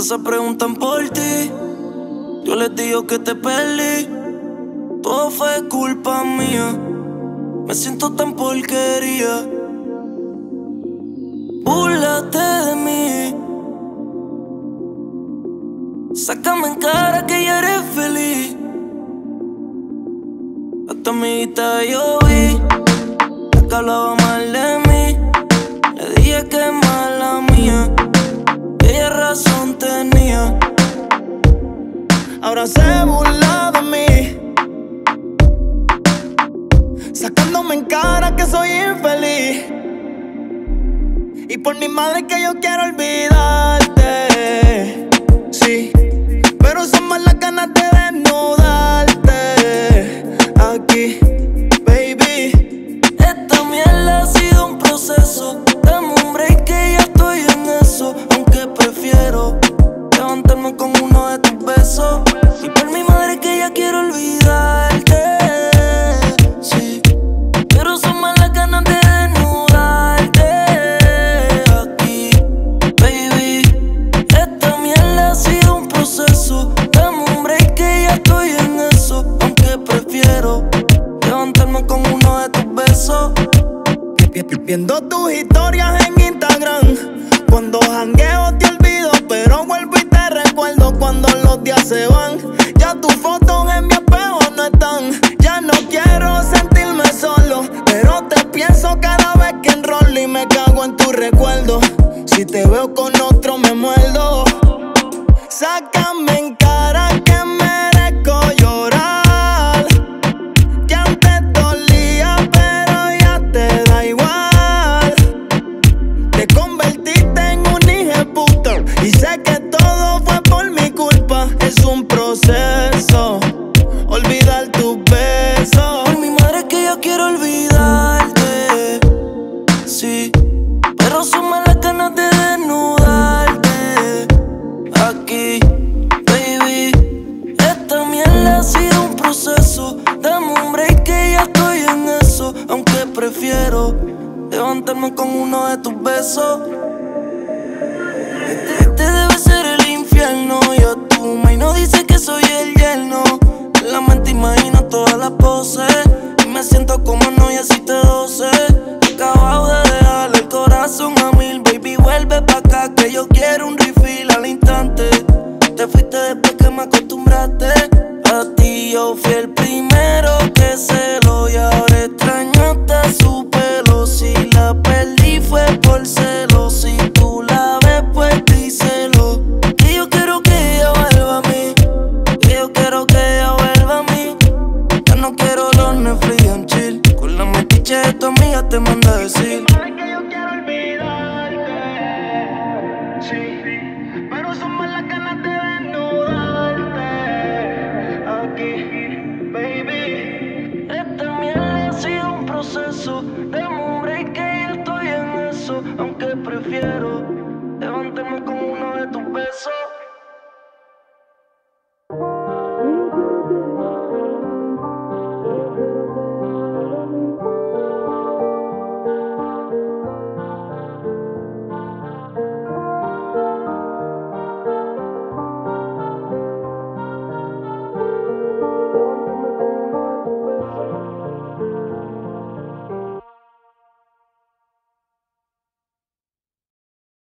que se preguntan por ti. Yo les digo que te perdí. Todo fue culpa mía. Me siento tan porquería. Búrlate de mí. Sácame en cara que ya eres feliz. A tu amiguita yo vi que hablaba mal de mí. Le dije que es mala mía. Ella razón tenía. Ahora se burla de mí, sacándome en cara que soy infeliz. Y por mi madre que yo quiero olvidarte. Sí, pero son más las ganas de desnudarte. Aquí, baby. Esta mierda ha sido un proceso. Dame un break que ya estoy en eso. Aunque prefiero levantarme con uno de tus besos. Y por mi madre que ya quiero olvidarte. Sí, pero son más las ganas de desnudarte. Aquí, baby. Esta mierda ha sido un proceso. Dame un break que ya estoy en eso. Aunque prefiero levantarme con uno de tus besos. Viendo tus historias en Instagram, cuando jangueo te olvido, pero vuelvo y te recuerdo cuando los días se van. Ya tus fotos en mi espejo no están. Ya no quiero sentirme solo, pero te pienso cada vez que enrolo y me cago en tu recuerdo. Si te veo con otro me muerdo. Sácame en cara que merezco llorar, que antes dolía pero ya te da igual. Te convertiste en un hijeputa y sé que todo fue por mi culpa. Es un proceso, olvidar tus besos. Por mi madre que yo quiero olvidarte. Sí, pero son más las ganas de desnudarte. Aquí, baby. Esta mierda ha sido un proceso. Dame un break que ya estoy en eso. Aunque prefiero levantarme con uno de tus besos. Este debe ser el infierno. Yo tu y no dice que soy el yerno. En la mente imagino todas las poses y me siento como no y así te doce. Acabado de dejarle el corazón a mil. Baby, vuelve pa' acá que yo quiero un refill al instante. Te fuiste después que me acostumbraste. A ti yo fui el primero que celó y ahora extraño hasta su pelo. Si la perdí fue por celo. Si tú la ves pues díselo. Que yo quiero que ella vuelva a mí. Que yo quiero que ella vuelva a mí. Ya no quiero los Netflix and chill. Con la metiche de tu amiga te manda a decir. Que yo quiero olvidar.